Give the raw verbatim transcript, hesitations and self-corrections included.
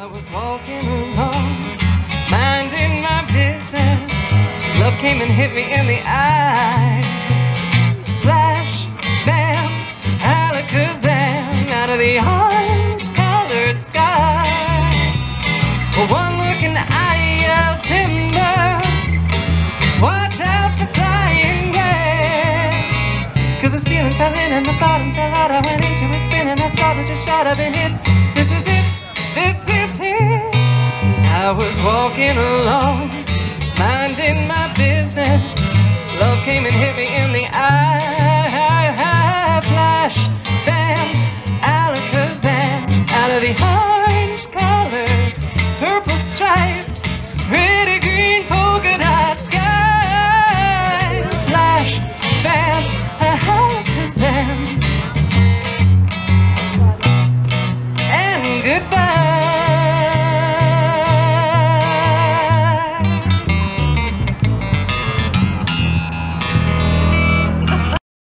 I was walking along, minding my business. Love came and hit me in the eye. Flash, bam, alakazam, out of the orange-colored sky. One look and I yelled timber. Watch out for flying gas. Cause the ceiling fell in and the bottom fell out. I went into a spin and I started to shout. I've been hit. This is it. This is it. I was walking along, minding my business. Love came and hit me in the eye. Flash, bam, alakazam, out of the orange color, purple stripe.